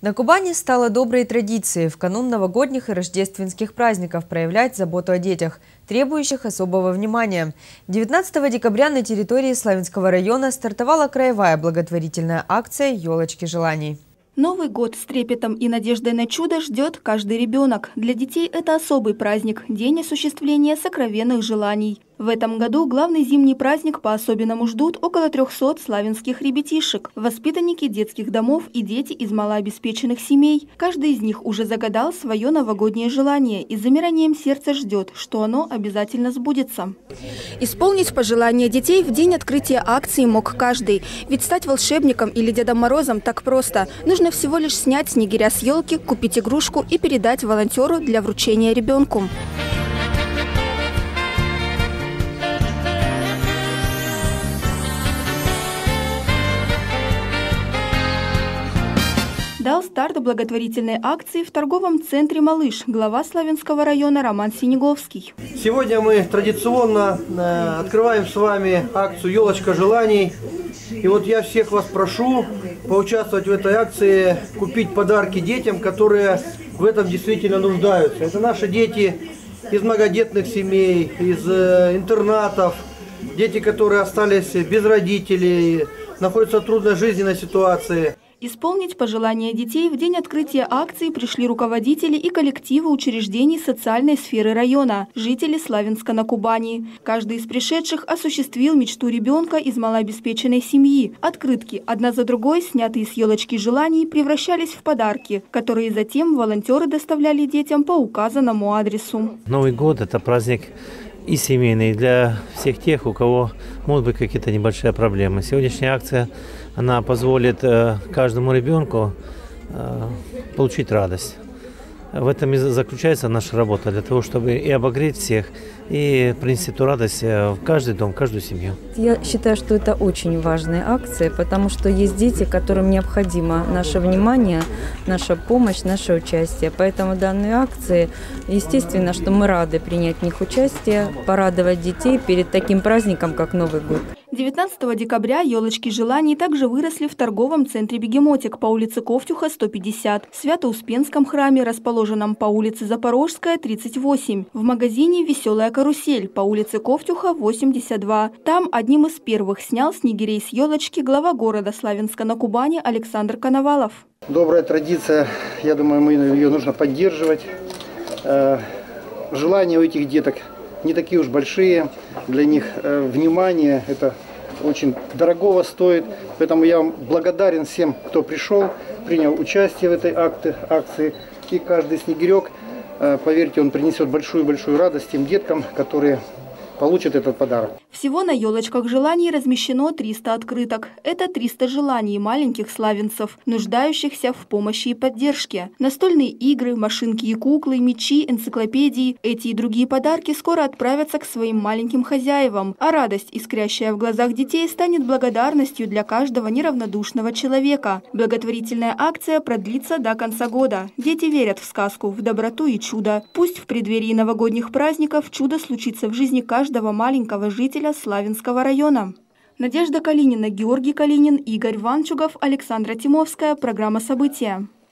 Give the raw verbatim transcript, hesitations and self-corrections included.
На Кубани стало доброй традицией в канун новогодних и рождественских праздников проявлять заботу о детях, требующих особого внимания. девятнадцатого декабря на территории Славянского района стартовала краевая благотворительная акция «Елочки желаний». Новый год с трепетом и надеждой на чудо ждет каждый ребенок. Для детей это особый праздник – день осуществления сокровенных желаний. В этом году главный зимний праздник по-особенному ждут около трёхсот славянских ребятишек, воспитанники детских домов и дети из малообеспеченных семей. Каждый из них уже загадал свое новогоднее желание и с замиранием сердца ждет, что оно обязательно сбудется. Исполнить пожелания детей в день открытия акции мог каждый. Ведь стать волшебником или Дедом Морозом так просто. Нужно всего лишь снять снегиря с елки, купить игрушку и передать волонтеру для вручения ребенку. Дал старт благотворительной акции в торговом центре «Малыш» глава Славянского района Роман Синеговский. Сегодня мы традиционно э, открываем с вами акцию «Елочка желаний». И вот я всех вас прошу поучаствовать в этой акции, купить подарки детям, которые в этом действительно нуждаются. Это наши дети из многодетных семей, из э, интернатов, дети, которые остались без родителей, находятся в трудной жизненной ситуации. Исполнить пожелания детей в день открытия акции пришли руководители и коллективы учреждений социальной сферы района, жители Славянска на Кубани. Каждый из пришедших осуществил мечту ребенка из малообеспеченной семьи. Открытки, одна за другой, снятые с елочки желаний, превращались в подарки, которые затем волонтеры доставляли детям по указанному адресу. Новый год – это праздник и семейный для всех тех, у кого могут быть какие-то небольшие проблемы. Сегодняшняя акция, она позволит э, каждому ребенку э, получить радость. В этом и заключается наша работа, для того, чтобы и обогреть всех, и принести эту радость в каждый дом, в каждую семью. Я считаю, что это очень важная акция, потому что есть дети, которым необходимо наше внимание, наша помощь, наше участие. Поэтому данной акции, естественно, что мы рады принять в них участие, порадовать детей перед таким праздником, как Новый год. девятнадцатого декабря елочки желаний также выросли в торговом центре «Бегемотик» по улице Ковтюха, сто пятьдесят, в Свято-Успенском храме, расположенном по улице Запорожская, тридцать восемь, в магазине «Веселая карусель» по улице Ковтюха, восемьдесят два. Там одним из первых снял снегирей с елочки глава города Славянска на Кубани Александр Коновалов. Добрая традиция, я думаю, мы ее нужно поддерживать. Желания у этих деток не такие уж большие, для них э, внимание это очень дорогого стоит, поэтому я вам благодарен всем, кто пришел, принял участие в этой акте, акции, и каждый снегирек, э, поверьте, он принесет большую-большую радость тем деткам, которые получат этот подарок. Всего на елочках желаний размещено триста открыток. Это триста желаний маленьких славянцев, нуждающихся в помощи и поддержке. Настольные игры, машинки и куклы, мечи, энциклопедии. Эти и другие подарки скоро отправятся к своим маленьким хозяевам. А радость, искрящая в глазах детей, станет благодарностью для каждого неравнодушного человека. Благотворительная акция продлится до конца года. Дети верят в сказку, в доброту и чудо. Пусть в преддверии новогодних праздников чудо случится в жизни каждого маленького жителя Славянского района. Надежда Калинина, Георгий Калинин, Игорь Ванчугов, Александра Тимовская. Программа «События».